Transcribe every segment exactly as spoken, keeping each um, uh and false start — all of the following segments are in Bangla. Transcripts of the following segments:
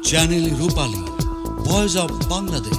Channel Rupali, voice of Bangladesh.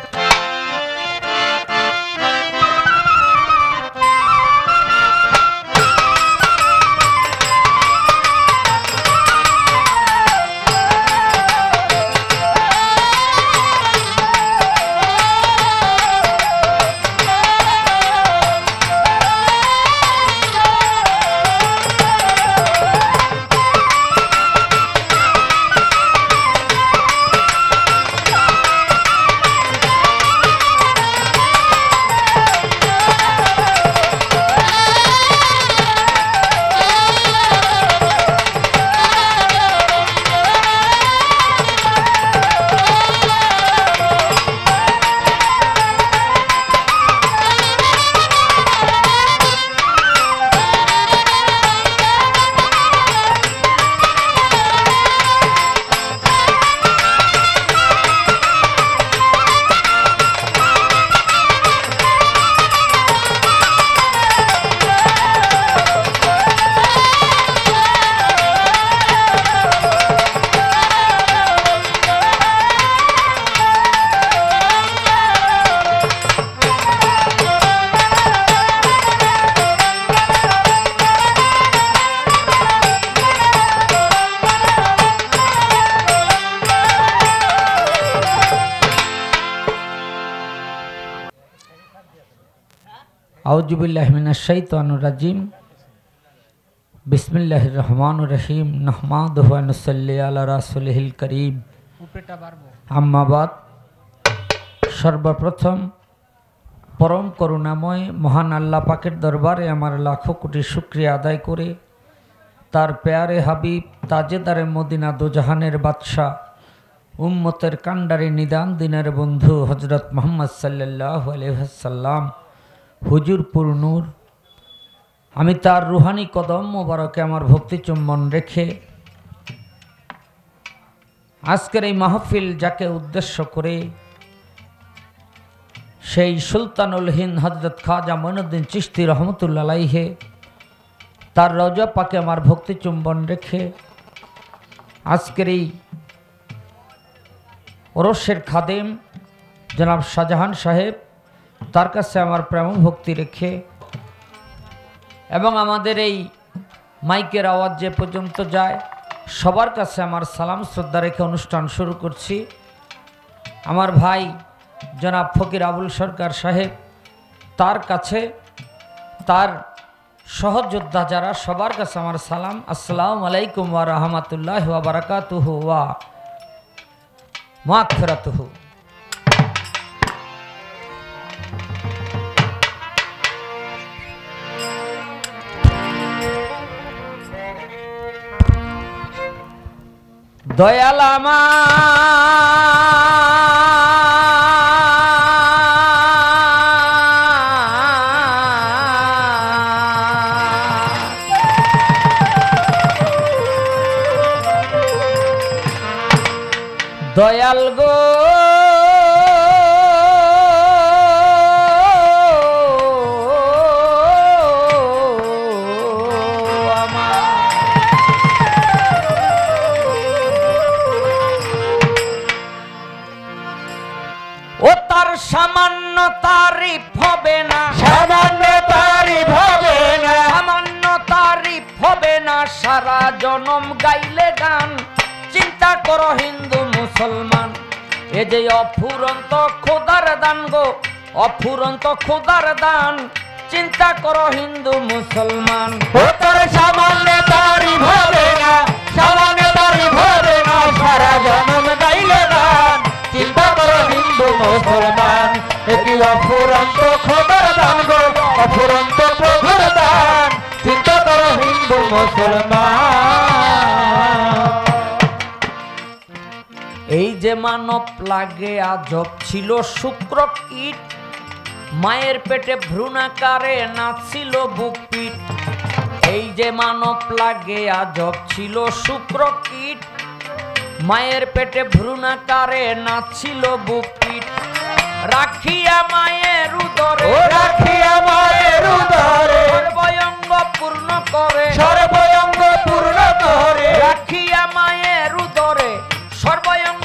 আউযু বিল্লাহি মিনাশ শাইতানির রাজিম। বিসমিল্লাহির রহমানির রহিম। নাহমাদুহু ওয়া নুসাল্লি আলা রাসূলিহিল কারীম। আম্মা বাদ। সর্বপ্রথম পরম করুণাময় মহান আল্লাহ পাকের দরবারে আমার লাখো কোটি শুকরিয়া আদায় করে তার প্যারে হাবিব তাজেদারে মদিনা দোজাহানের বাদশাহ উম্মতের কান্ডারি নিদান দিনের বন্ধু হযরত মুহাম্মদ সাল্লাল্লাহু আলাইহি ওয়াসাল্লাম হুজুরপুর নূর, আমি তার রুহানি কদম মোবারকে আমার ভক্তি চুম্বন রেখে আজকের এই মাহফিল যাকে উদ্দেশ্য করে সেই সুলতানুল হিন্দ হযরত খাজা মঈনুদ্দিন চিশতি রহমতুল্লাহ আলাইহি তার রওজা পাকে আমার ভক্তি চুম্বন রেখে আজকের এই ওরসের খাদেম জনাব শাহজাহান সাহেব তার কাছে আমার প্রেম ভক্তি রেখে এবং আমাদের এই মাইকের আওয়াজ যে পর্যন্ত যায় সবার কাছে আমার সালাম শ্রদ্ধা রেখে অনুষ্ঠান শুরু করছি। আমার ভাই জনাব ফকির আবুল সরকার সাহেব তার কাছে, তার সহযোদ্ধা যারা সবার কাছে আমার সালাম। আসসালামু আলাইকুম ওয়া রাহমাতুল্লাহি ওয়া বারাকাতুহু ওয়া মাগফিরাতুহু। দয়াল আমার দয়াল গো সামান্য তারিফ হবে না, সামান্য তারিফ হবে না, সামান্য তারিফ হবে না, সারা জনম গাইলে গান। চিন্তা করো হিন্দু মুসলমান, এ যে অফুরন্ত খোদার দান গো, অফুরন্ত খোদার দান। চিন্তা করো হিন্দু মুসলমান, ও তোর সামান্য তারিফ হবে না, সামান্য তারিফ হবে না, সারা জনম গাইলে গান। চিন্তা করো হিন্দু মুসলমান, এটি অফুরন্ত খোদার দান গো, অফুরন্ত প্রভুর দান। চিন্তা করো হিন্দু মুসলমান। এই যে মানব লাগে আজব ছিল শুক্র কীট, মায়ের পেটে ভ্রূণাকারে নাচছিল বুক পিঠ। এই যে মানব লাগে আজব ছিল শুক্র কীট, মায়ের পেটে ভ্রূণাকারে নাচছিল বুক পিঠ। রাখিয়া মায়ের উদরে, ও রাখিয়া মায়ের উদরে, সর্বঙ্গ পূর্ণ করে, সর্বঙ্গ পূর্ণ করে। রাখিয়া মায়ের উদরে সর্বঙ্গ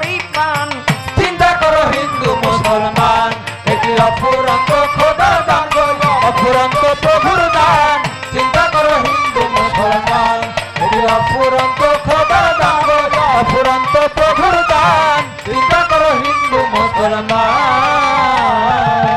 করি প্রাণ। চিন্তা করো হিন্দু মুসলমান, এটি অফুরন্ত খোদার দান গো, অফুরন্ত প্রভুর দান। চিন্তা করো হিন্দু মুসলমান, এটি অফুরন্ত খোদার দান গো, অফুরন্ত প্রভুর দান। চিন্তা করো হিন্দু মুসলমান।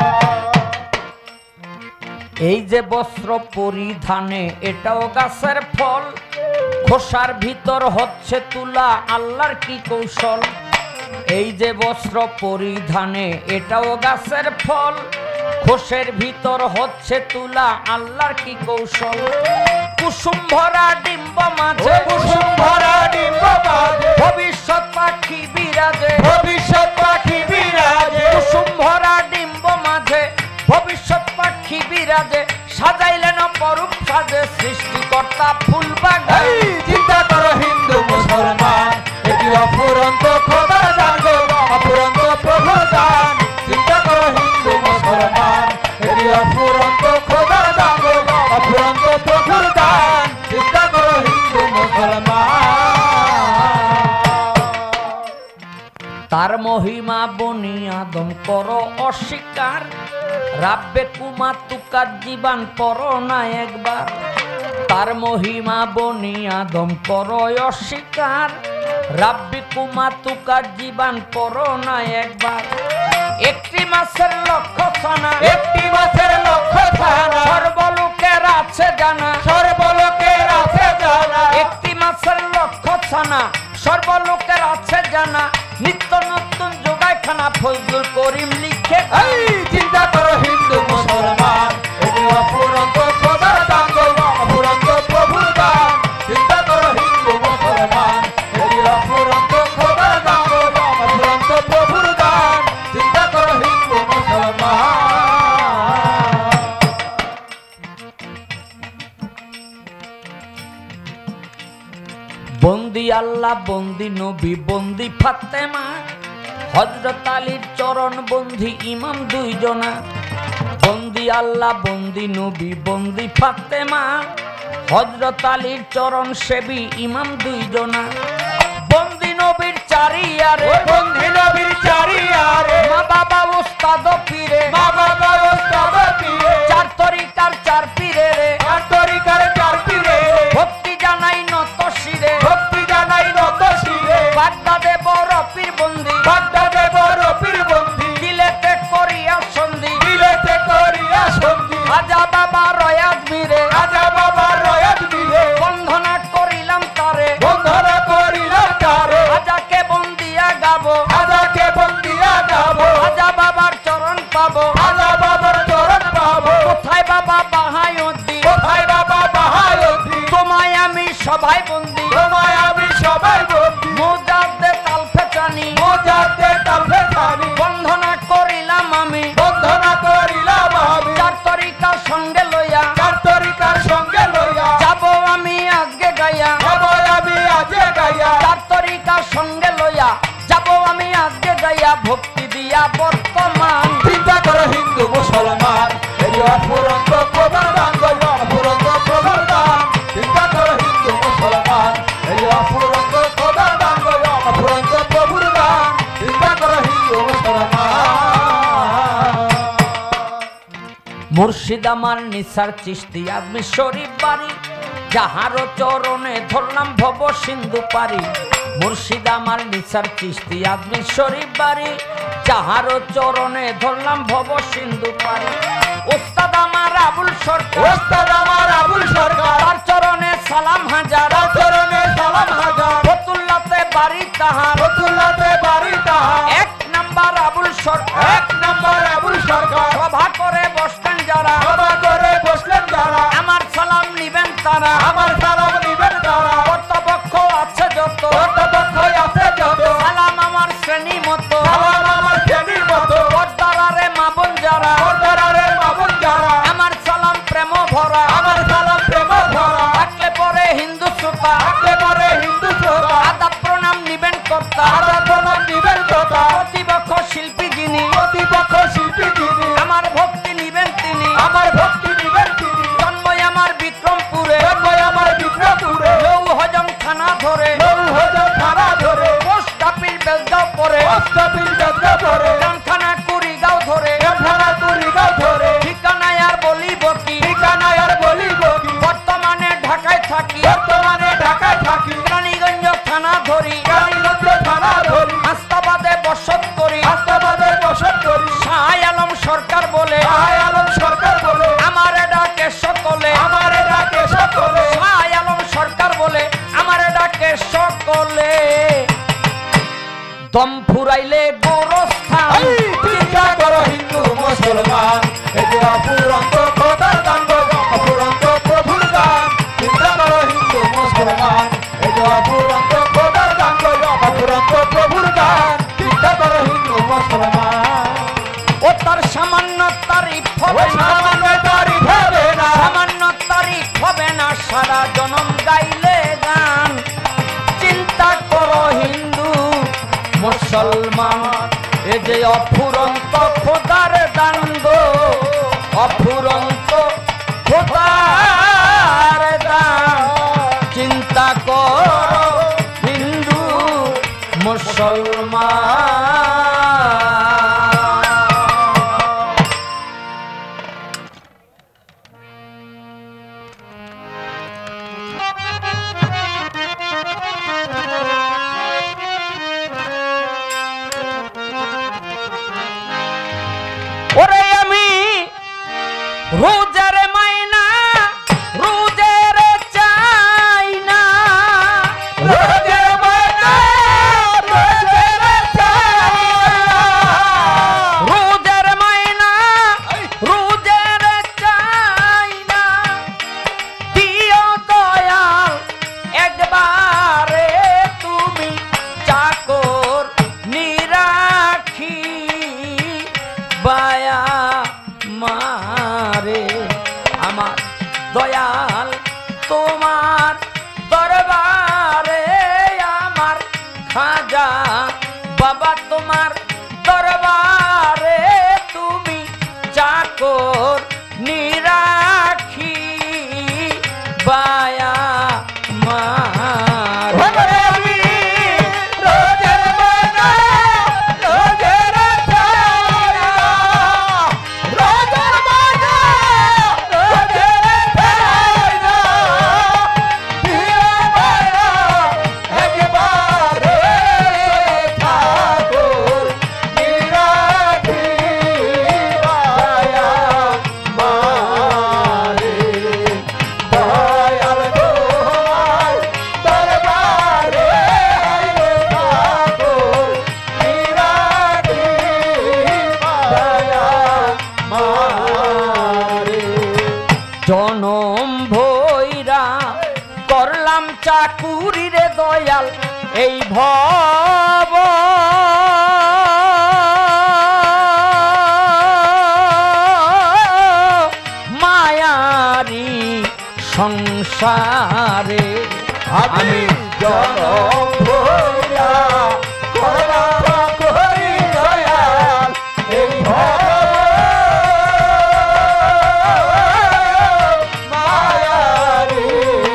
এই যে বস্ত্র পরিধানে এটাও গাছের ফল, খোসার ভিতর হচ্ছে তুলা আল্লাহর কি কৌশল। এই যে বস্ত্র পরিধানে এটাও গাছের ফল, খোসের ভিতর হচ্ছে তুলা আল্লাহর কি কৌশল। কুসুম ভরা ডিম্ব মাঝে, কুসুম ভরা ডিম্ব মাঝে, ভবিষ্যৎ পাখি বিরাজে, ভবিষ্যৎ পাখি বিরাজে। কুসুম ভরা ডিম্ব মাঝে ভবিষ্যৎ পাখি বিরাজে, সাজাইলেন অপরূপ সাজে সৃষ্টিকর্তা ফুল বাগান। চিন্তা করো হিন্দু মুসলমান, এটি অফুরন্ত খোদার দান গো, অফুরন্ত প্রভুর দান। চিন্তা করো হিন্দু মুসলমান, এটি অফুরন্ত খোদার দান গো, অফুরন্ত প্রভুর দান। চিন্তা করো হিন্দু মুসলমান। তার মহিমা বনি আদম করো অস্বীকার, রাব্বে কুমা তুকার জীবন করো না একবার। তার মহিমা বনি আদম করো অস্বীকার, রাব্বে কুমা তুকার জীবন করো না একবার। একটি মাসের লক্ষ্য ছানা, একটি মাসের লক্ষ্য ছানা, সর্বলোকের আছে জানা, সর্বলোকের আছে জানা। একটি মাসের লক্ষ্য ছানা, সর্বলোকের আছে জানা। নিত্য নতুন যোগায় খানা ফজলুল করিম লিখে। চিন্তা করো হিন্দু মুসলমান, এটি অফুরন্ত খোদার দান গো, অফুরন্ত প্রভুর দান। চিন্তা করো হিন্দু মুসলমান, এটি অফুরন্ত খোদার দান গো, অফুরন্ত প্রভুর দান। চিন্তা করো হিন্দু মুসলমান। বন্দি আল্লাহ বন্দি নবী বন্দি ফাতেমা, হযরত আলীর চরণ বন্দি ইমাম দুইজনা। বন্দি আল্লাহ বন্দি নবী বন্দি ফাতেমা, হযরত আলীর চরণ সেবী ইমাম দুইজনা। বন্দি নবীর চারিয়ারে, বন্দি নবীর চারিয়ারে, মা বাবা উস্তাদ পীরে, মা বাবা ওস্তাদ পীরে, চার তরিকার চার পীরে রে, চার তরিকার চার পীরে। ভক্তি জানাই নত শিরে, ভক্তি জানাই নত শিরে, বাগদাদে বড় পীর বন্দি, বাগদাদে বড় পীর বন্দি, দিলেতে করিয়া সন্ধি, দিলেতে করিয়া সন্ধি। খাজা বাবা রয়াত মিরে, রাজা বাবা রয়াত মিলে, বন্ধনা করিলাম তারে, বন্ধনা করিলাম তারে। খাজাকে বন্দিয়া গাবো, রাজাকে বন্দিয়া গাবো, খাজা বাবার চরণ পাবো। রাজা বাবার চরণ পাবো। কোথায় বাবা বাহায়ুদ্দি, কোথায় বাবা বাহায়ুদ্দি, তোমায় আমি সবাই বন্দি। তোমায় আমি সবাই বন্দি। মুজাদ্দে তালফেচানি, মোজাদ্দে তালফেচানি, বন্ধনা করিলাম আমি, বন্ধনা করিলাম আমি। চার তরিকা সঙ্গে লইয়া, চার তরিকার সঙ্গে লইয়া, যাবো আমি আজকে গাইয়া। যাবো আমি আজে গাইয়া। চার তরিকা সঙ্গে লইয়া, যাবো আমি আজকে গাইয়া। ভক্তি দিয়া বর্তমান। চিন্তা করো হিন্দু মুসলমান, এই অফুরন্ত খোদার দান গো, অফুরন্ত প্রভুর দান। চিন্তা করো হিন্দু মুসলমান, এই অফুরন্ত খোদার দান গো, অফুরন্ত প্রভুর দান। চিন্তা করো হিন্দু মুসলমান। মুর্শিদ আমার নিসার চিশতি আজমি শরীফ বাড়ি, যাহারও চরণে ধরলাম ভব সিন্ধু পারি। মুর্শিদ আমার নিসার চিশতি আজমি শরীফ বাড়ি, যাহারও চরণে ধরলাম ভব সিন্ধু পারি। ওস্তাদ আমার আবুল সরকার, ওস্তাদ আমার আবুল সরকার, তার চরণে সালাম হাজার। তার চরণে সালাম হাজার। ফতুল্লাতে বাড়ি তাহার, ফতুল্লাতে বাড়ি তাহার। এক নাম্বার আবুল সরকার, এক নম্বর আবুল সরকার। সভা করে বসতেন যারা, সভা করে বসলেন যারা, আমার সালাম নিবেন তারা। আমার সালাম নিবেন তারা। কর্তপক্ষ আছে যত, কর্তপক্ষ আছে যত, সালাম আমার শ্রেণী মতো। সালাম আমার শ্রেণীর মতো। পর্দারে মাবন যারা, পর্দারে মামুন যারা, আমার সালাম প্রেম ভরা। আমার সালাম প্রেম ভরা। থাকলে পরে হিন্দু শ্রোতা, থাকলে পরে হিন্দু শ্রোতা, আদাব প্রণাম নিবেন কর্তা। আদাব প্রণাম নিবেন কর্তা। প্রতিপক্ষ শিল্পী যিনি, প্রতিপক্ষ শিল্পী যিনি, আমার ভক্তি নিবেন তিনি। আমার ভক্তি নিবেন তিনি। জন্মই আমার বিক্রমপুরে, জন্মই আমার বিক্রমপুরে, লৌ হজম থানা ধরে। লৌহজং থানা ধরে। পোস্ট অফিস বেলগাঁও পরে ধরে অষ্টপীর যাত্রা পরে কানখানা কুড়ি গাঁও ধরে কানখানা কুড়ি গাঁও ধরে ঠিকানায় আর বলিব কি ঠিকানায় আর বলিব কি বর্তমানে ঢাকায় থাকি বর্তমানে ঢাকায় থাকি রানীগঞ্জ থানা ধরি রানীগঞ্জ থানা ধরি আস্তাবাদে বসত করি আস্তাবাদে বসত করি শাহ আলম সরকার বলে শাহ আলম সরকার বলে আমারে ডাকে সকলে আমারে ডাকে সকলে শাহ আলম সরকার বলে আমারে ডাকে সকলে দম ফুরাইলে গোরস্থান চিন্তা করো হিন্দু মুসলমান এই যে অপুরন্ত খোদার গান গো অপুরন্ত প্রভুর গান চিন্তা করো হিন্দু মুসলমান এই যে অপুরন্ত খোদার গান গো অপুরন্ত প্রভুর গান চিন্তা করো হিন্দু মুসলমান ও তার সামান্য তারিফ হবে ওই না সামান্য তারিফ হবে না সামান্য তারিফ হবে না সারা জনম গাইলে গান চিন্তা করো হিন্দু মুসলমান এ যে অফুরন্ত খোদার দান গো অফুরন্ত খোদার দান চিন্তা করো হিন্দু মুসলমান ওরে আমি রোজার মাইনা রোজের চাই না রোজের মাইনা রোজের চাই না রোজার মাইনা রোজের চাই না দিও দয়াল একবারে তুমি চাকর নিরাখি বায়া মারে আমার দয়াল তোমার দরবারে আমার খাজা বাবা তোমার দরবারে তুমি চাকর নিরাখি বায়া মারে আমি রোজের মাইনা রোজের চাই না রোজের মাইনা রোজের চাই না দিও মাইনা একবারে ঠাকুর নিরাখি বায়া মারে দয়াল তোমার দরবারে ঠাকুর নিরাখি বায়া মারে জনম ভৈরা করলাম চাকুরি রে দয়াল এই ভব মায়ারি সংসারে আমি জনম ভৈরা করলাম করি দয়াল এই মায়ারি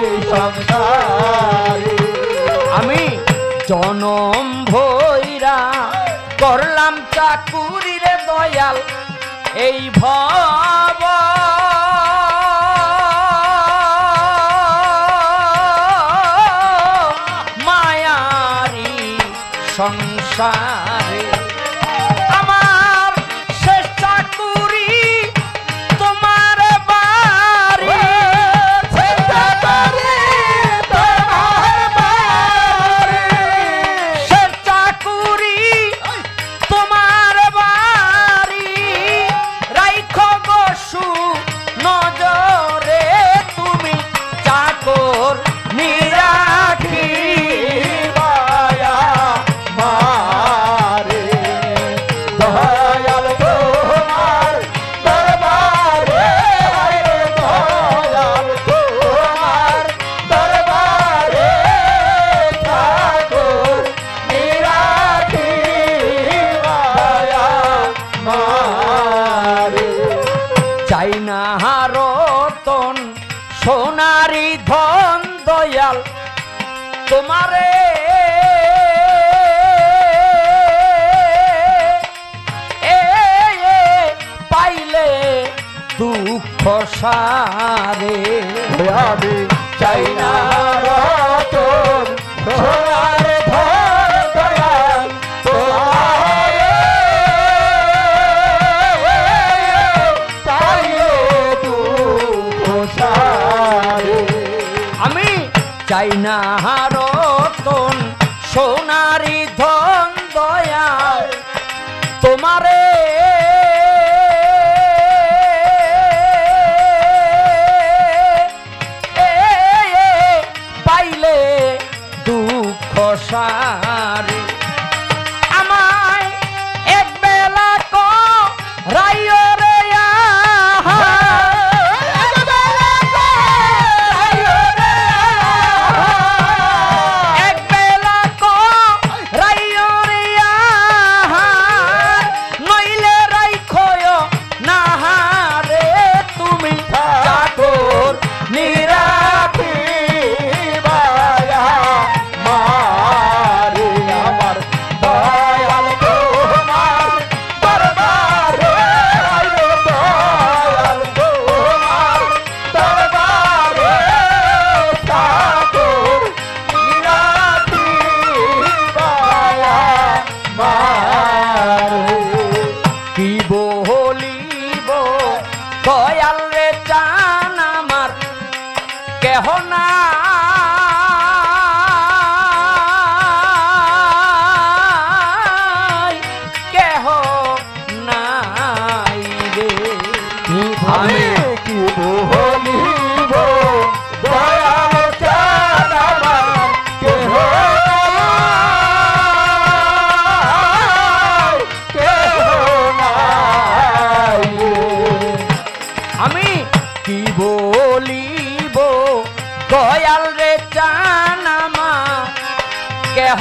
সংসারে আমি জনম ভৈরা করলাম চাকুরি রে দয়াল এই ভব মায়ারি সংসারে আমার শেষ চাকুরি তোমার বাড়ি শেষ চাকুরি তোমার বাড়ি রাইখো বসু নজরে তুমি চাকর নিরাখি বায়া মারে দয়াল তোমার দরবারে দয়াল তোমার দরবারে ঠাকুর নিরাখি বায়া মারে চাই না রতন সোনারি ধন দয়াল তোমারে সারে আমি চাই না রতন সোনার ধন দয়াল আমি চাই না রতন সোনারি ধন দয়াল তোমারে পাইলে দুঃখ সারে আমায় এক বেলা ক রাইয় রে কেহ নাই কেহ নাই রে আমি কি বলিব দয়াল চাঁদ আমার কেহ নাই কেহ নাই আমি কি বলিব দয়াল রে চান আমার কেহ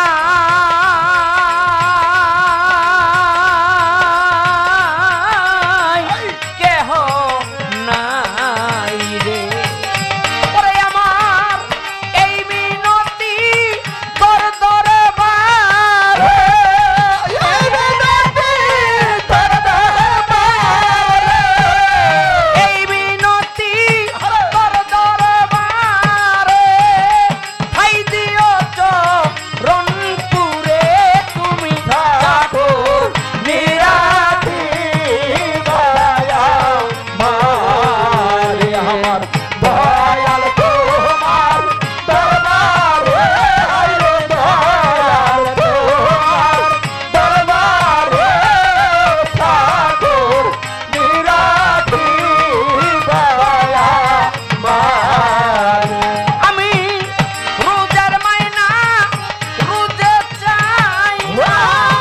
নাই কেহ নাই রে ওরে আমার এই মিনতি তোর দরবার এই মিনতি তোর দরবার এই মিনতি তোর দরবারে ঠাই দিও রংপুরে তুমি ঠাকুর নিরাতি দয়া মারে আমার দয়াল তোমার দরবারে আইলো দয়াল তোমার দরবারে ঠাকুর নিরাতি দয়া মারে আমি রোজার মাইনা রোজে চাই না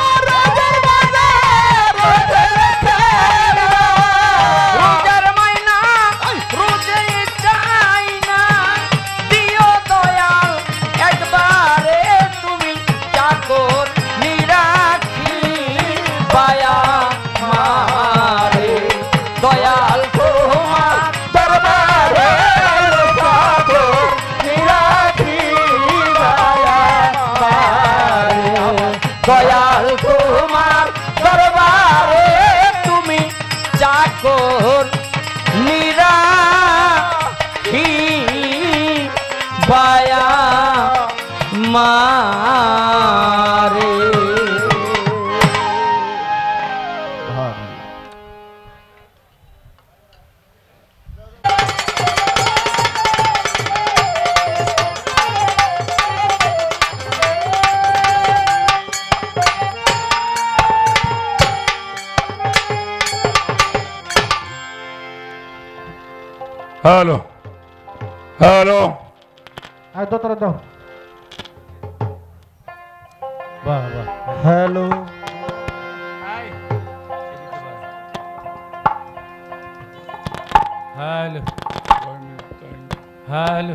রোজার মাইনা রোজে চাই না দিও দয়াল একবারে তুমি চাকর নিরাখি পায়া মারে দয়াল তোমার দরবারে ঠাকুর নিরাখি দয়া মারে দয়াল তোমার দরবারে তুমি চাকর নিরাখি বায়া মারে হ্যালো হ্যালো দাও তোরা দাও বাহ বাহ হ্যালো হ্যালো হ্যালো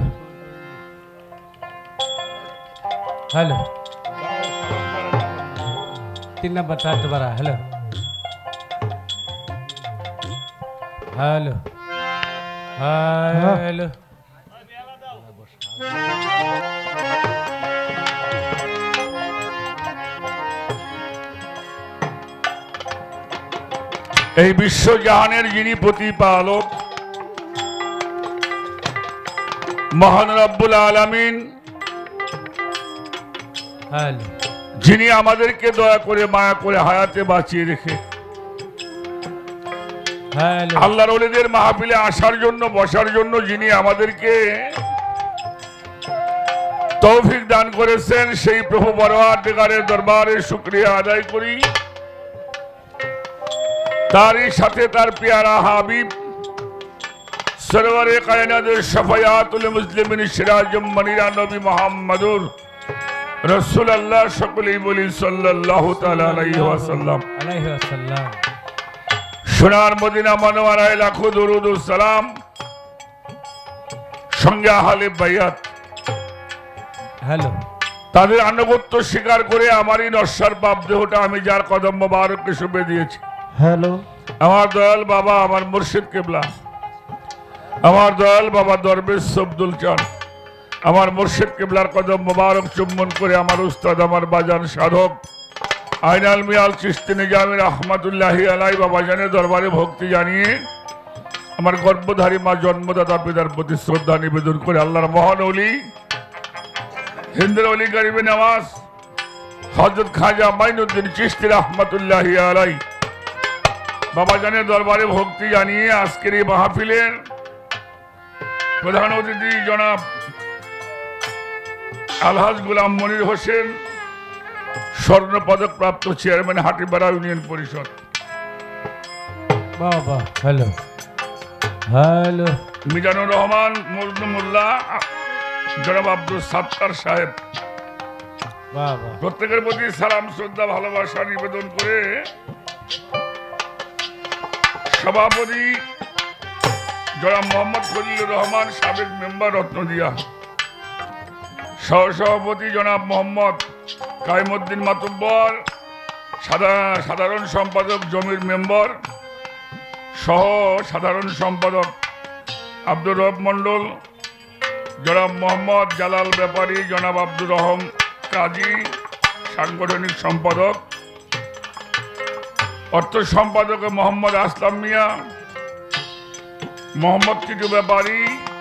হ্যালো তিন নম্বর চারটে বারা হ্যালো হ্যালো হ্যালো এই বিশ্বজাহানের যিনি প্রতিপালক মহান রব্বুল আলামিন হ্যালো যিনি আমাদেরকে দয়া করে মায়া করে হায়াতে বাঁচিয়ে রেখে হ্যালো আল্লাহর ওলিদের মাহফিলে আসার জন্য বসার জন্য যিনি আমাদেরকে তৌফিক দান করেছেন সেই প্রভু পরওয়ারদিগারের দরবারে শুকরিয়া আদায় করি। তারই সাথে তার পেয়ারা হাবিব সরওয়ারে কায়নাতের শাফায়াতুল মুসলিমিন সিরাজুম মুনিরা নবী মুহাম্মদুর রাসূলুল্লাহ সকলেই বলি সাল্লাল্লাহু তাআলা আলাইহি ওয়াসাল্লাম। আলাইহি ওয়াসাল্লাম। সোনার মদিনা মনোয়ারায় লাখো দরুদ ও সালাম, সঙ্গে আহলে বাইত হ্যালো তাদের আনুগত্য স্বীকার করে আমারই নশ্বর পাপ দেহটা আমি যার কদম মোবারককে শুভে দিয়েছি। হ্যালো আমার দয়াল বাবা, আমার মুর্শিদ কেবলা, আমার দয়াল বাবা দরবেশ আব্দুল চান, আমার মুর্শিদ কেবলার কদম মোবারক চুম্বন করে আমার উস্তাদ, আমার বাজান সাধক আইনাল মিয়াল চিশতি নিজামী রহমাতুল্লাহি আলাইহি বাবা জানের দরবারে ভক্তি জানিয়ে আমার গর্ভধারী মা জন্মদাতা পিতার প্রতি শ্রদ্ধা নিবেদন করে আল্লাহর মহান ওলি হিন্দের ওলি গরিবে নওয়াজ হযরত খাজা মাইনুদ্দিন চিশতি রহমাতুল্লাহি আলাইহি বাবা জানের দরবারে ভক্তি জানিয়ে আজকের এই মাহফিলের প্রধান অতিথি জনাব আলহাজ গোলাম মনির হোসেন, স্বর্ণ পদক প্রাপ্ত চেয়ারম্যান হাটিপাড়া ইউনিয়ন পরিষদ। বাবা হ্যালো হ্যালো মিজানুর রহমান মজনু মোল্লা, জনাব আব্দুল সাত্তার সাহেব, বাবা প্রত্যেকের প্রতি সালাম শ্রদ্ধা ভালোবাসা নিবেদন করে সভাপতি জনাব মোহাম্মদ খলিলুর রহমান, সাবেক মেম্বার রত্নদিয়া, সহসভাপতি জনাব মোহাম্মদ কাইমুদ্দিন মাতুব্বর, সাধারণ সম্পাদক জমির মেম্বার সহ সাধারণ সম্পাদক আব্দুর রব মন্ডল, জনাব মোহাম্মদ জালাল ব্যাপারী, জনাব আব্দুর রহম কাজী সাংগঠনিক সম্পাদক, অর্থ সম্পাদক মোহাম্মদ আসলাম মিয়া, মোহাম্মদ টিটু ব্যাপারী,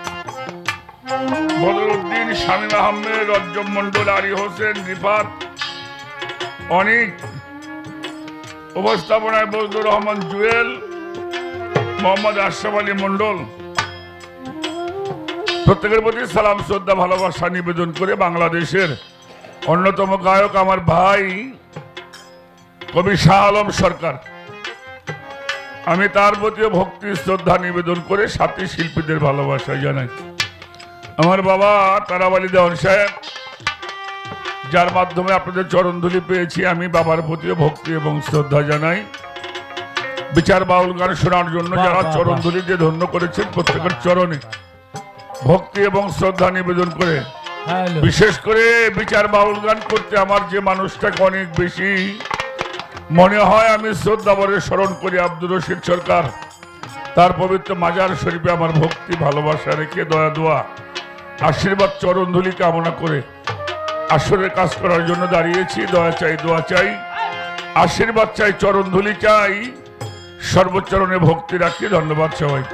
বদরুদ্দিন, শামীম আহমেদ, রজ্জব মন্ডল, আলী হোসেন, রিফাত, অনিক, উপস্থাপনায় বজলুর রহমান জুয়েল, মোহাম্মদ আশরাফ আলী মন্ডল, প্রত্যেকের প্রতি সালাম শ্রদ্ধা ভালোবাসা নিবেদন করে বাংলাদেশের অন্যতম গায়ক আমার ভাই কবি শাহ আলম সরকার, আমি তার প্রতিও ভক্তি শ্রদ্ধা নিবেদন করে সাথী শিল্পীদের ভালোবাসা জানাই। আমার বাবা তারাবালী দেওয়ান সাহেব, যার মাধ্যমে আপনাদের চরণধুলি পেয়েছি, আমি বাবার প্রতিও ভক্তি এবং শ্রদ্ধা জানাই। বিচার বাউল গান শোনার জন্য যারা চরণধুলি দিয়ে ধন্য করেছেন প্রত্যেকের চরণে ভক্তি এবং শ্রদ্ধা নিবেদন করে, বিশেষ করে বিচার বাউল গান করতে আমার যে মানুষটাকে অনেক বেশি মনে হয়, আমি শ্রদ্ধা ভরে স্মরণ করি আব্দুর রশিদ সরকার, তার পবিত্র মাজার শরীফে আমার ভক্তি ভালোবাসা রেখে দয়া দোয়া আশীর্বাদ চরণধুলি কামনা করে আসরের কাজ করার জন্য দাঁড়িয়েছি। দয়া চাই, দোয়া চাই, আশীর্বাদ চাই, চরণধুলি চাই, সর্বচরণে ভক্তি রাখি। ধন্যবাদ সবাই।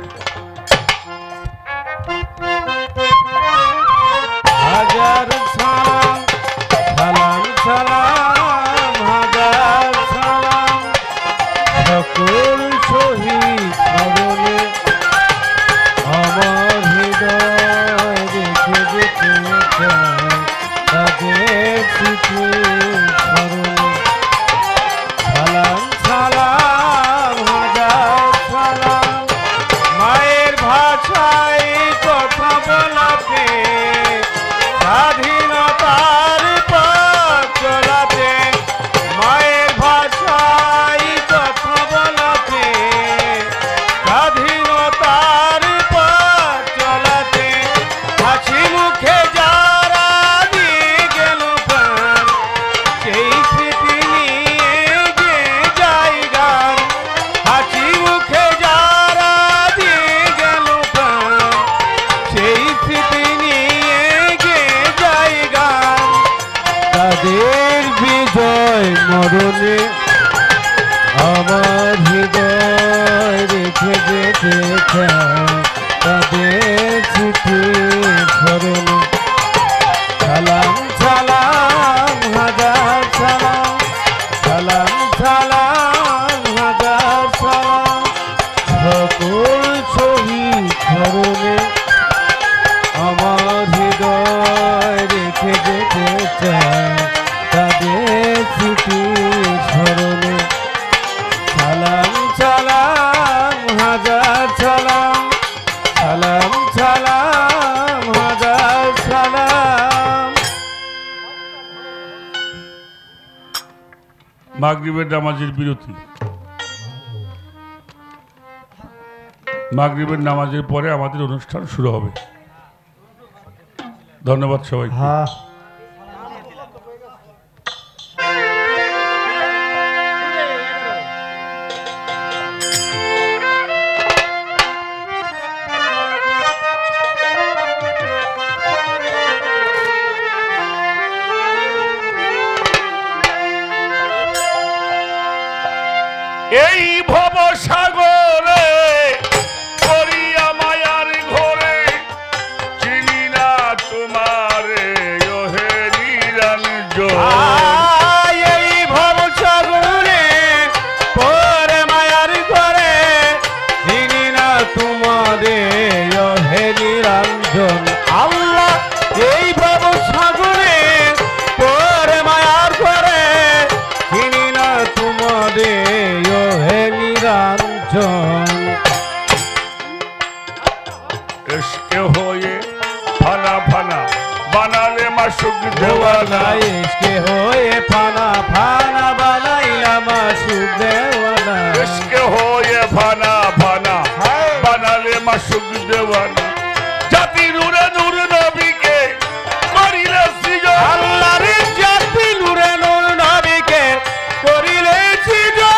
হাজার সালাম সালাম সালাম হাজার সালাম সকল শহীদ স্মরণে আমার হৃদয় রেখে যেতে চাই তাদের স্মৃতি স্মরণে। সালাম সালাম হাজার সালাম মায়ের ভাষায় কথা বলাতে, স্বাধীনতার পথ চলাতে, মায়ের ভাষায় কথা বলাতে, স্বাধীনতার পথ চলাতে, হাসি মুখে যারা দিয়ে গেল প্রাণ, সেই স্মৃতি নিয়ে যে যাই গান। হাসি মুখে যারা দিয়ে গেল প্রাণ, সেই স্মৃতি নিয়ে গে যাই গান। তাদের বিজয় মরণে আমার হৃদয় রেখে যেতে চাই তাদের স্মৃতি সালাম হাজার সালাম সকল শহীদ ধরনে আমার হৃদয় রেখে যেতে চাই তাদের স্মৃতির স্মরণে সালাম সালাম হাজার সালাম সালাম সালাম হাজার সালাম। মাগরিবের নামাজের বিরতি। মাগরিবের নামাজের পরে আমাদের অনুষ্ঠান শুরু হবে। ধন্যবাদ সবাই। হ্যাঁ এই ভব সাগরে করিয়া মায়ার ঘরে চিনি না তোমারে ওহে নিরঞ্জন। এই ভব সাগরে পরে মায়ার ঘরে চিনি না তোমারে হে নিরঞ্জন। আল্লাহ এই ভব সাগরে পরে মায়ার ঘরে চিনি না তোমারে হে নিরঞ্জন। এসকে হয়ে ফানা ফানা বানালে মাসুক দেওয়ানা। ইসকে হয়ে ফানা ফানা বানাইলা মাসুক দেওয়ানা। এসকে হয়ে ফানা ফানা বানালে মাসুক দেওয়ানা। জাতি নূরে নূর নবীকে করিলে সৃজন। আল্লাহর জাতি নূরে নূর নবীকে করিলে সৃজন।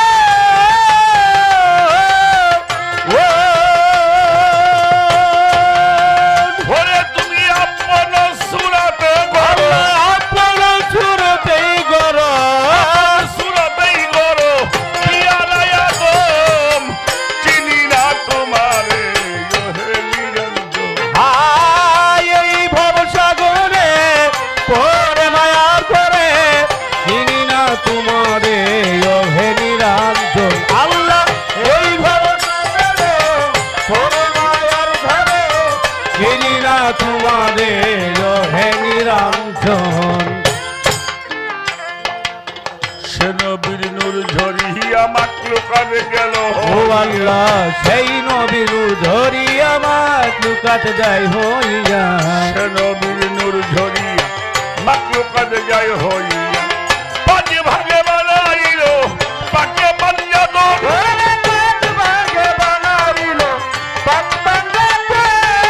ওরে তুমি আপন সুরাতে গড়ো, আপন সুরতেই গড়ো, সুরাতেই গড়ো পিয়ারায় আদম চিনি না তোমারে ওহে নিরঞ্জন। আয় এই ভবসাগরে পরে মায়ার করে চিনি না তোমারে ওহে নিরঞ্জন। আল্লাহ এই ভবসাগরে পরে মায়ার ঘরে চিনি না তোমারে ওহে নিরঞ্জন। সে নবীর নূর ঝরিয়া মাকলু কাঁদে গেল। ও আল্লাহ সেই নবীর ধরি আমার লুকাত যাই হইয়া। সে নবীর নূর ঝরিয়া মাকলু কাঁদে যায় হইয়া। পাঁচে ভাগে বানাইল পাকে পাঞ্জাদন। ভাগে বানাইল পাক বাঙ্গাতে।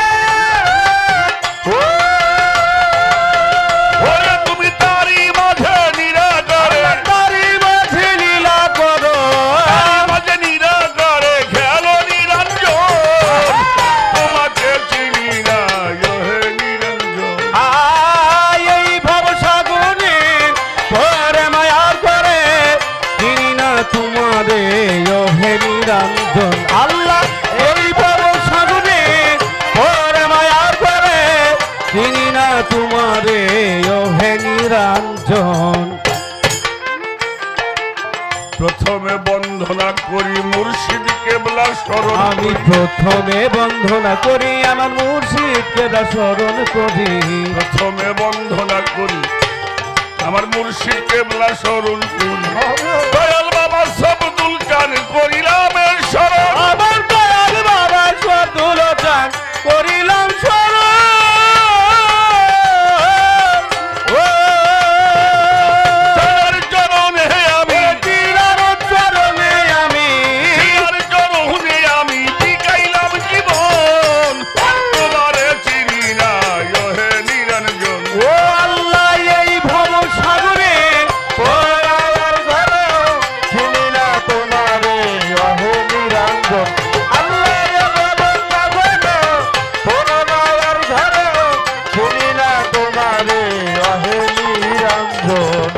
ওরে তুমি তারি মাঝে নিরাকারে, তারি মাঝে লীলা করো, তারি মাঝে নিরাকারে খেলো নিরঞ্জন। তোমাকে চিনি না ওহে নিরঞ্জন। আয় এই ভবসাগরে পরে মায়ার করে চিনি না তোমারে ওহে নিরঞ্জন। আল্লাহ এই ভবসাগরে পরে মায়ার করে চিনি না তোমারে ওহে নিরঞ্জন। প্রথমে বন্ধনা করি মুর্শিদ কেবলা শরণ আমি করি। প্রথমে বন্ধনা করি আমার মুর্শিদকে স্মরণ করি। প্রথমে বন্ধনা করি আমার মুর্শিদ কেবলা শরণ করি। দয়াল বাবা সবদুল চান করিলাম এর শরণ। আমার দয়াল বাবা সবদুল চান করিলাম স্মরণ। ও তার চরণে আমি, পীরার চরণে আমি, তার চরণে আমি বিকাইলাম জীবন। তোমারে চিনি না ওহে নিরঞ্জন। ও আল্লাহ এই ভব সাগরে পরার ঘরে চিনি না তোমারে ওহে নিরঞ্জন। আল্লাহ এই ভব সাগরে পরার ঘরে চিনি না তোমারে ওহে নিরঞ্জন।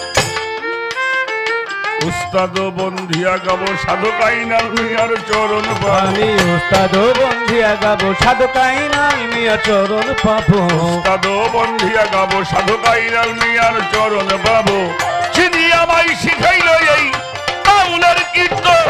উস্তাদ বন্ধিয়া গাব সাধকাই নামিয়ার চরণ পাবো। আমি উস্তাদ বন্ধিয়া গাবো সাধকাই নাই মিয়া চরণ পাবো। উস্তাদ বন্ধিয়া গাব সাধকাই নামিয়ার চরণ পাবো। চিনি আমায় শিখাইল এই বাউলের কীর্তন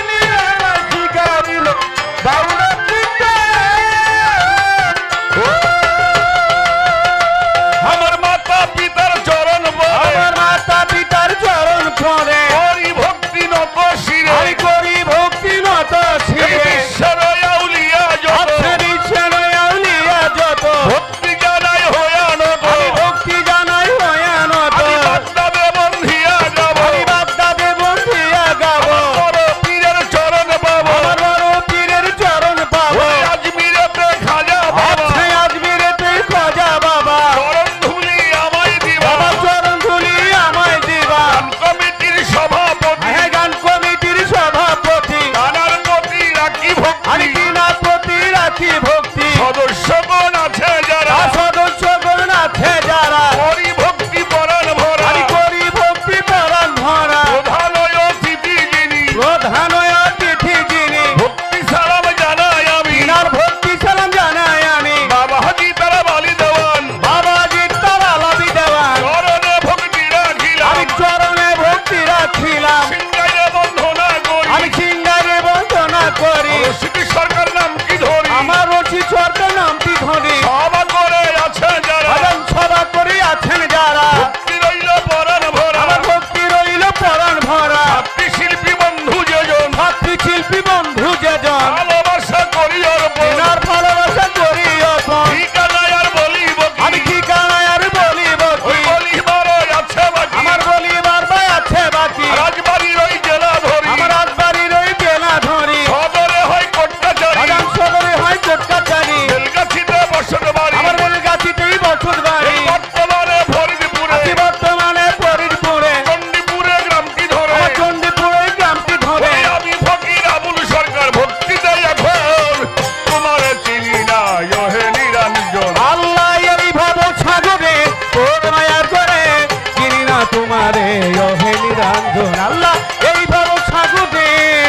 আমার মাতা পিতার চরণ আমার মাতা পিতার চরণ পড়ে করি ভক্তি নত শিরে আমি করি ভক্তি নত শিরে ঈশ্বর আউলিয়া যত ঈশ্বর আউলিয়া যত ভক্তি জানাই হয়ানত আমি ভক্তি জানাই হয়ানত আমি বাগদাদে বন্ধিয়া যাব আমি বাগদাদে বন্ধিয়া গাব বড় পীরের চরণ পাবো আমার বড় পীরের চরণ পাবো আজমিরেতে খাজা বাবা আছে আজমিরেতে খাজা বাবা চরণ ধুলি আমায় দিবা বাবা চরণ ধুলি আমায় দিবা কমিটির সভাপতি হ্যাঁ গান কমিটির সভাপতি তানার প্রতি রাখি আমি ভক্তি কিনা প্রতি রাখি ভক্তি সদস্যগণ আছে যারা সদস্যগণ আছে যারা করি ভক্তি পরাণ ভরা আমি করি ভক্তি পরাণ ভরা প্রধান অতিথি যিনি প্রধান অতিথি যিনি ভক্তি সালাম জানাই আমি তিনার ভক্তি সালাম জানাই আমি বাবাজি তারা বালি দেওয়ান বাবাজি তারা লাভি দেওয়ান চরণে ভক্তি রাখিলাম আমি চরণে ভক্তি রাখিলাম সিংহাইরে বন্ধনা করি আমি সিংহারে বন্দনা করি রশিদি সরকার নাম কি ধরি আমার রশি সরকার নামটি ধরি সভা করে আছে যারা ভজন সভা করে আছেন যারা ভক্তি রইল পরাণ ভরা আমার ভক্তি রইল পরাণ ভরা ভক্তি শিল্পী বন্ধু যেজন ভক্তি শিল্পী বন্ধু যেজন ভালোবাসা করি অর্পণ তিনার ভালোবাসা করি অর্পণ ঠিকানায় আর বলিব কি আমি ঠিকানায় আর বলিব ওই কি বলিবার আছে বাকি আমার বলিবার ভাই আছে বাকি রাজবাড়ির ওই জেলা ধরি আমার রাজবাড়ির ওই বেলা ধরি সদরে হয় কোট্টাচারী বাজান সদরে হয় কোটকাচারি বেলগাছিতে বসত বাড়ি আমার বেলগাছিতেই বছর বাড়ি বর্তমানে ফরিদপুরে আছি বর্তমানে ফরিদপুরে চণ্ডীপুরে গ্রামটি ধরে আমার চণ্ডীপুরে গ্রামটি ধরে ওই আমি ফকির আবুল সরকার ভক্তি দেয় এখন তোমার চিনি না ওহে নিরঞ্জন আল্লাহ এই ভাব সাগরে তোর মায়ার করে চিনি না তোমারে ওহে নিরঞ্জন আল্লাহ এই ভাব সাগরে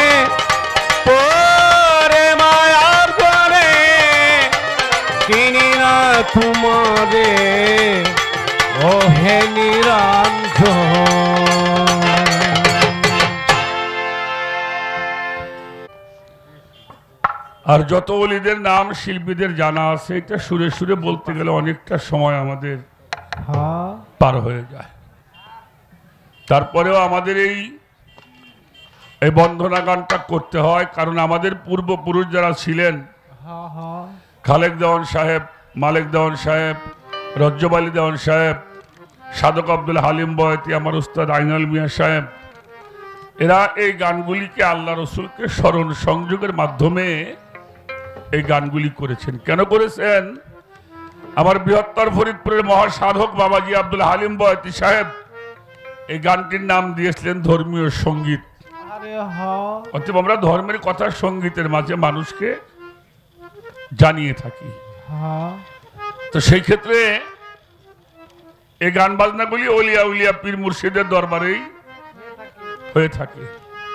তোরে মায়ার করে চিনি না তোমারে ওহে নিরঞ্জন। আর যত ওলিদের নাম শিল্পীদের জানা আছে এটা সুরে সুরে বলতে গেলে অনেকটা সময় আমাদের পার হয়ে যায়। তারপরেও আমাদের এই এই বন্দনা গানটা করতে হয়, কারণ আমাদের পূর্বপুরুষ যারা ছিলেন খালেক দেওয়ান সাহেব, মালেক দেওয়ান সাহেব, রজ্জব আলী দেওয়ান সাহেব, সাধক আব্দুল হালিম বয়াতি, আমার উস্তাদ আইনাল মিয়া সাহেব, এরা এই গানগুলিকে আল্লাহ রসুলকে স্মরণ সংযোগের মাধ্যমে এই গানগুলি করেছেন। কেন করেছেন? আমার বৃহত্তর ফরিদপুরের মহাসাধক বাবাজি আব্দুল হালিম বয়াতি সাহেব এই গানটির নাম দিয়েছিলেন ধর্মীয় সঙ্গীত। অতএব আমরা ধর্মের কথা সঙ্গীতের মাঝে মানুষকে জানিয়ে থাকি। তো সেই ক্ষেত্রে এই গান বাজনাগুলি ওলিয়া উলিয়া পীর মুর্শিদের দরবারেই হয়ে থাকে।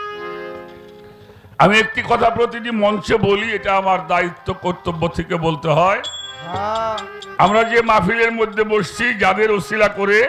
আমি একটি কথা প্রতিটি মঞ্চে বলি, এটা আমার দায়িত্ব কর্তব্য থেকে বলতে হয়। আমরা যে মাহফিলের মধ্যে বসছি, যাদের ওসিলা করে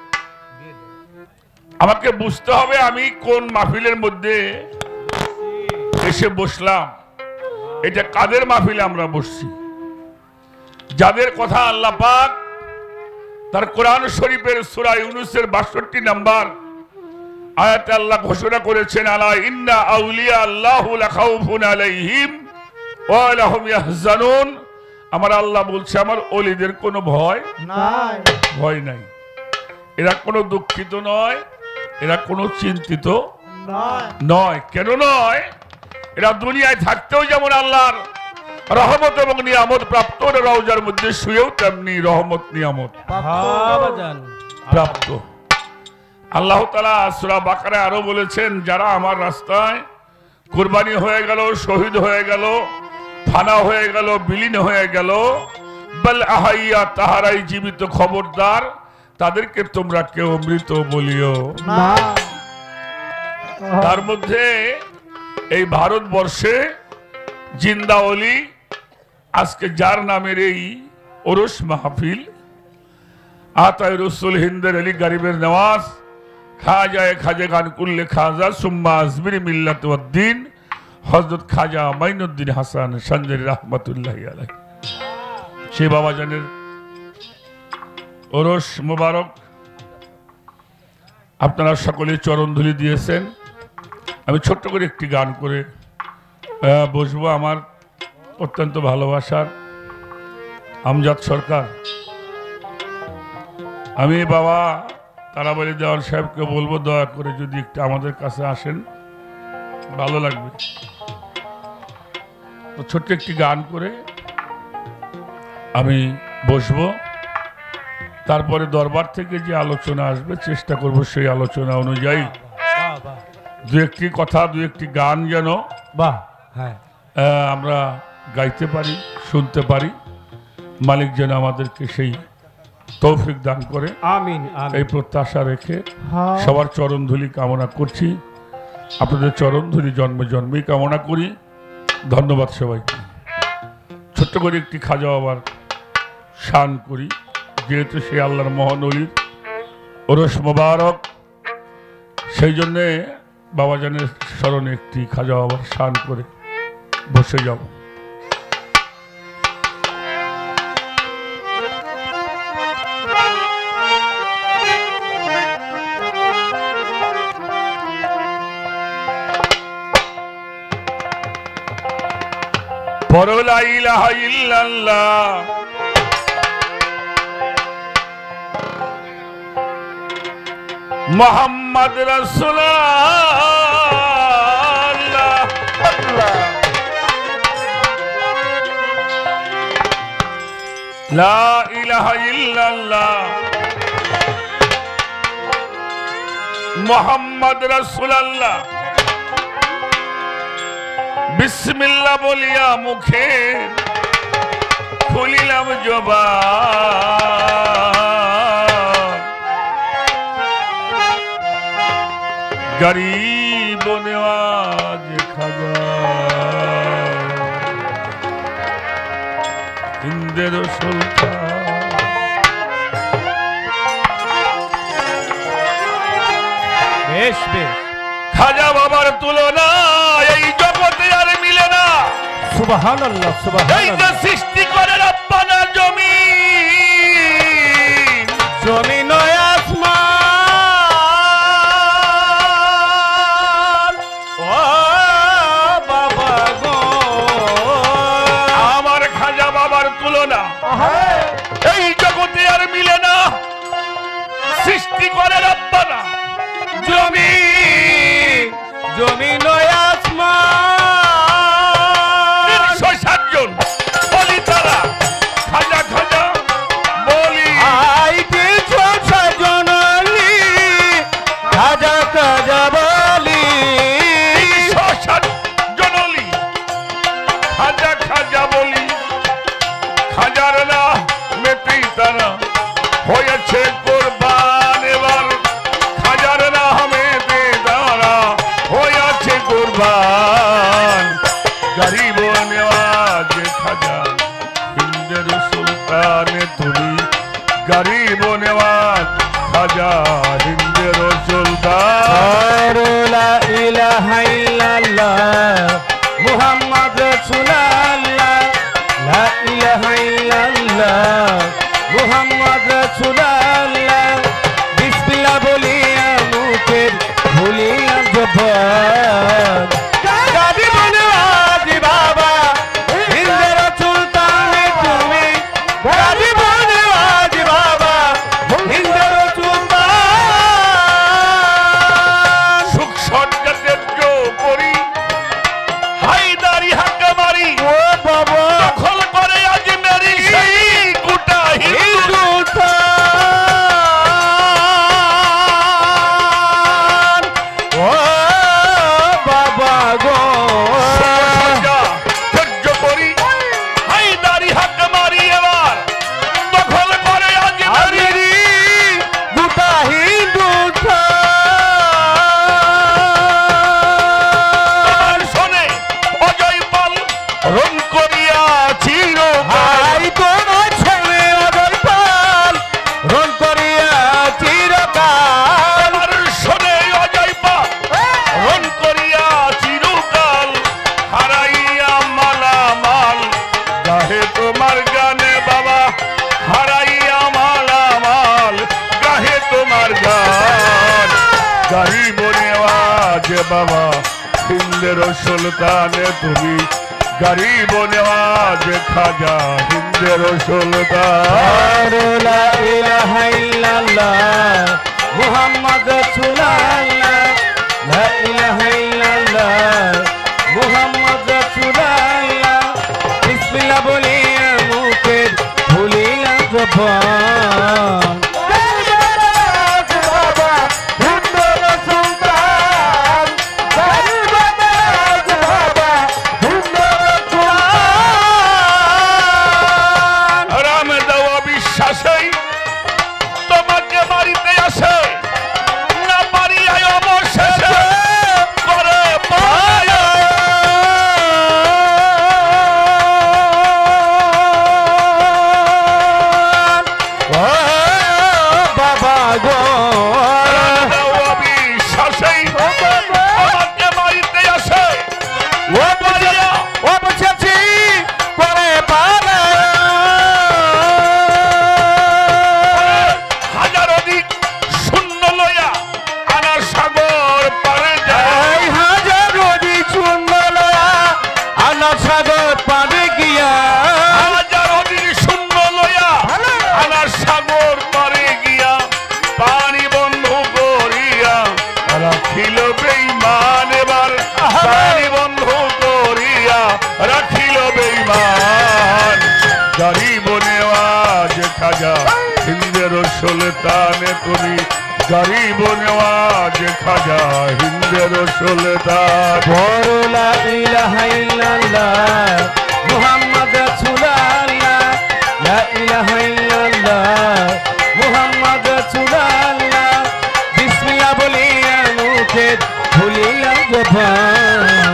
আমাকে বুঝতে হবে আমি কোন মাহফিলের মধ্যে এসে বসলাম, এটা কাদের মাহফিলে আমরা বসছি। যাদের কথা আল্লাহ পাক তার কোরআন শরীফের সূরা ইউনূসের বাষট্টি নাম্বার আয়াতে আল্লাহ ঘোষণা করেছেন, আলা ইন্না আউলিয়া আল্লাহু লা খাউফুন আলাইহিম ওয়া লা হুম ইয়াহজানুন। আমার আল্লাহ বলছে আমার ওলিদের কোনো ভয় নাই, ভয় নাই, এরা কোনো দুঃখিত নয়, এরা কোনো চিন্তিত নয়। কেন নয়? এরা দুনিয়ায় থাকতেও যেমন আল্লাহর রহমত এবং নিয়ামত প্রাপ্ত, রওজার মধ্যে শুয়েও তেমনি রহমত নিয়ামত প্রাপ্ত। আল্লাহ তাআলা সূরা বাকারায় আরো বলেছেন, যারা আমার রাস্তায় কুরবানি হয়ে গেল, শহীদ হয়ে গেল, ফানা হয়ে গেল, বিলীন হয়ে গেল, বল আহাইয়া, তাহারাই জীবিত, খবরদার তাদেরকে তোমরা কেউ মৃত বলিও না। তার মধ্যে এই ভারতবর্ষে জিন্দা ওলি আজকে যার নামের এই ওরস মাহফিল, আতায় রসুল হিন্দের আলী গরিবের নওয়াজ খাজায় খাজা গান করলে খাজা সুম্মা আজমির মিল্লাত ওয়াদ্দিন হযরত খাজা মাইনুদ্দিন হাসান সঞ্জরি রহমাতুল্লাহি আলাইহি। সে বাবাজানের ওরস মোবারক আপনারা সকলে চরণধুলি দিয়েছেন। আমি ছোট্ট করে একটি গান করে বসবো। আমার অত্যন্ত ভালোবাসার আমজাদ সরকার, আমি বাবা তারাবাড়ি দেওয়ান সাহেবকে বলবো দয়া করে যদি একটু আমাদের কাছে আসেন ভালো লাগবে। তো ছোট্ট একটি গান করে আমি বসবো, তারপরে দরবার থেকে যে আলোচনা আসবে চেষ্টা করব সেই আলোচনা অনুযায়ী দু একটি কথা দু একটি গান যেন বাহ হ্যাঁ আমরা গাইতে পারি, শুনতে পারি। মালিক যেন আমাদেরকে সেই তৌফিক দান করে, আমিন। এই প্রত্যাশা রেখে সবার চরণধুলি কামনা করছি। আপনাদের চরণধুলি জন্মে জন্মেই কামনা করি। ধন্যবাদ সবাই। ছোট্ট করে একটি খাজা বাবার শান করি, যেহেতু সে আল্লাহর মহানলির ওরস মোবারক, সেই জন্যে বাবাজানের স্মরণে একটি খাজা বাবার শান করে বসে যাব। পড়ো লা ইলাহা ইল্লাল্লাহ মুহাম্মদ রাসূলুল্লাহ। লা ইলাহা ইল্লাল্লাহ মুহাম্মদ রাসূলুল্লাহ। বিসমিল্লাহ বলিয়া মুখে খুলিলাম জবান, গরিব নেওয়াজ খাজা হিন্দের সুলতান। বেশ বেশ খাজা বাবার তুলনা এই জগতে আর মিলে না। সুবহানাল্লাহ এই সুবহানাল্লাহ। যে সৃষ্টি করে রব্বানা জমিন, জমিন ও আসমান, ও বাবা গো আমার খাজা বাবার তুলনা এই জগতে আর মিলে না। সৃষ্টি করে রব্বানা জমিন, জমিন ও আসমান, তিনশো ষাট জন বলি তারা খাজা খাজা বলি। আই তিনশো ষাট খাজা খাজা বলি, তিনশো ষাট জনলি খাজা খাজা বলি। খাজার না মেতেই তারা হয়েছে কোরবান এবার। খাজার না মেতে তারা হয়েছে কোরবান, গরিব নেওয়াজ খাজা হিন্দের সুলতান তুমি। গরিব নেওয়াজ খাজা হিন্দের সুলতান। লা ইলাহা ইল্লাল্লাহ মুহাম্মদ রাসূলুল্লাহ, লা ইলাহা ইল্লাল্লাহ মুহাম্মদ রাসূলুল্লাহ। বিসমিল্লাহ বলিয়া মুখের খুলিলাম জবান, গরিব নেওয়াজ বাবা হিন্দের সুলতান তুমি। গরিব নেওয়াজ বাবা হিন্দের সুলতান। সুখ সজ্জাতের জো করি হায়দারি হাকামারি, ও বাবা দখল করে আজ মেরি সেই গোটা হিন্দু। হিন্দুস্তান, ও বাবা গো সজ্জা সহ্য করি হায়দারি হাকামারি, এবার দখল করে আজ মেরি আমিরি গোটা হিন্দুস্তান। যে বাবা হিন্দের সুলতানে তুমি গরিব নেওয়াজ খাজা হিন্দের সুলতান লা ইলাহা ইল্লাল্লাহ মুহাম্মদ রাসূলুল্লাহ লা ইলাহা ইল্লাল্লাহ মুহাম্মদ রাসূলুল্লাহ বিসমিল্লাহ বলে মুখে ভুলিলাম জবান হিন্দের সুলতানে তুমি গরিব নেওয়াজ খাজা হিন্দের সুলতান লা ইলাহা ইল্লাল্লাহ মুহাম্মদ রাসূলুল্লাহ লা ইলাহা ইল্লাল্লাহ মুহাম্মদ রাসূলুল্লাহ বিসমিল্লাহ বলে মুখে ভুলিলাম জবান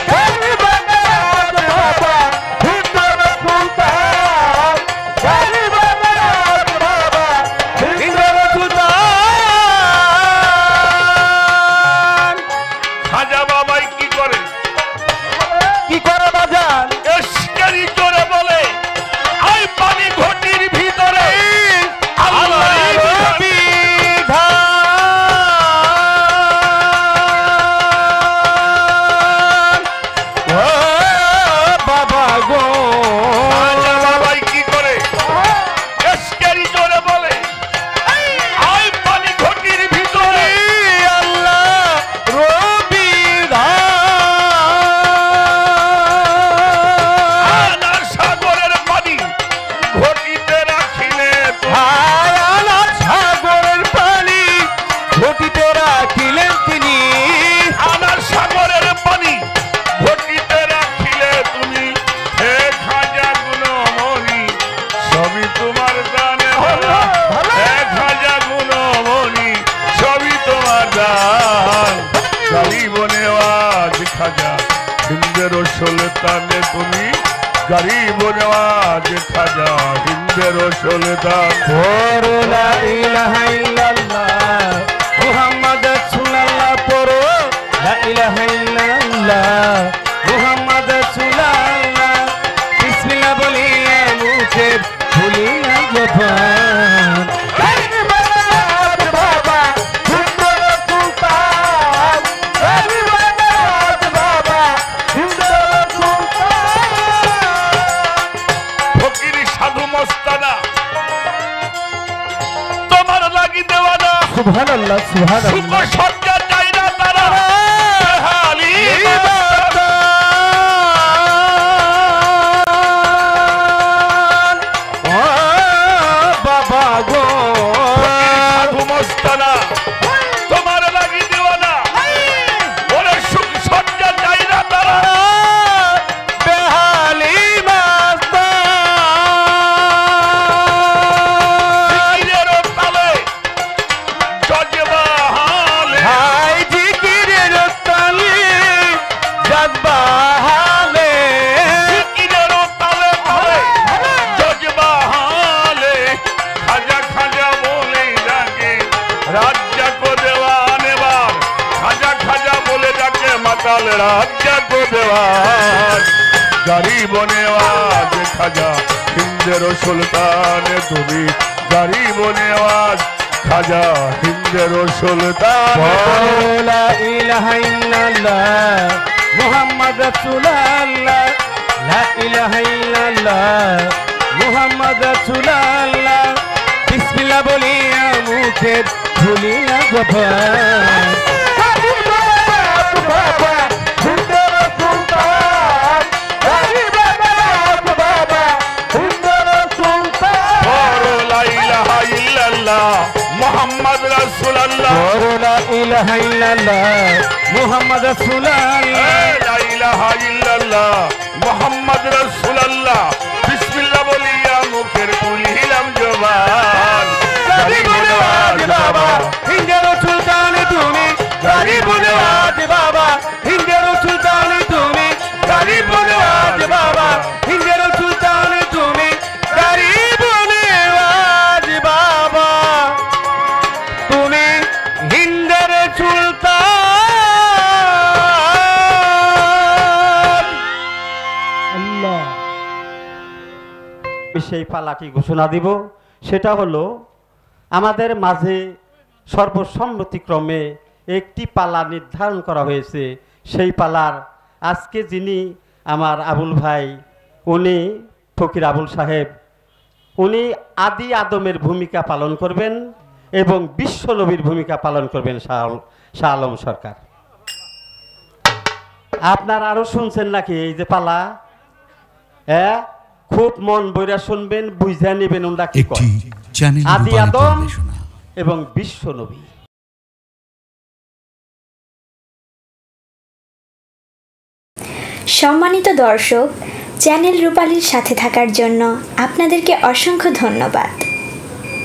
সুলতানে তুমি গরিব নেওয়াজ খাজা হিন্দের সুলতান লা ইলাহা ইল্লাল্লাহ মুহাম্মদ রাসূলুল্লাহ পড়ো লা ইলাহা ইল্লাল্লাহ মুহাম্মদ রাসূলুল্লাহ বিসমিল্লাহ বলে মুখে ভুলিলাম জবান সুবহানাল্লাহ সুবহানাল্লাহ সজ্জা চাই না তারা হালি ও বাবা গো সাধু মস্তানা তোমার লাগি দেওয়ানা ওরে সুখ সজ্জা চাই না তারা বেহালি মাস্তান রাজ্য को देवान गरीब नेवाज खाजा हिंदर सुल्तान तुम्हें गरीब नेवाज খাজা হিন্দের সুলতান লা ইলাহা ইল্লাল্লাহ মুহাম্মদ রাসূলুল্লাহ লা ইলাহা ইল্লাল্লাহ মুহাম্মদ রাসূলুল্লাহ বিসমিল্লাহ বলিয়া মুখে ভুলি না জবান মোহাম্মদ রাসূলুল্লাহ লা ইলাহা ইল্লাল্লাহ মুহাম্মদ রাসূলুল্লাহ লা ইলাহা ইল্লাল্লাহ মুহাম্মদ রাসূলুল্লাহ বিসমিল্লাহ বলিয়া মুখের খুলিলাম জবান গরিব নওয়াজ বাবা হিন্দের সুলতান তুমি গরিব নওয়াজ বাবা হিন্দের সুলতান তুমি গরিব নওয়াজ বাবা হিন্দের সুলতান তুমি গরিব নওয়াজ বাবা তুমি হিন্দের সুলতান আল্লাহ। সেই পালাটি ঘোষণা দিব, সেটা হলো আমাদের মাঝে সর্বসম্মতিক্রমে একটি পালা নির্ধারণ করা হয়েছে। সেই পালার আজকে যিনি আমার আবুল ভাই, উনি ফকির আবুল সাহেব, উনি আদি আদমের ভূমিকা পালন করবেন এবং বিশ্বনবীর ভূমিকা পালন করবেন শাহ শাহ আলম সরকার। আপনারা আরো শুনছেন নাকি এই যে পালা? হ্যাঁ, খুব মন বইরা শুনবেন, বুঝা নেবেন ওরা কি একটি কয়। চ্যানেল আদি রূপালী আদম পরিবেশনা এবং বিশ্বনবী। সম্মানিত দর্শক, চ্যানেল রূপালীর সাথে থাকার জন্য আপনাদেরকে অসংখ্য ধন্যবাদ।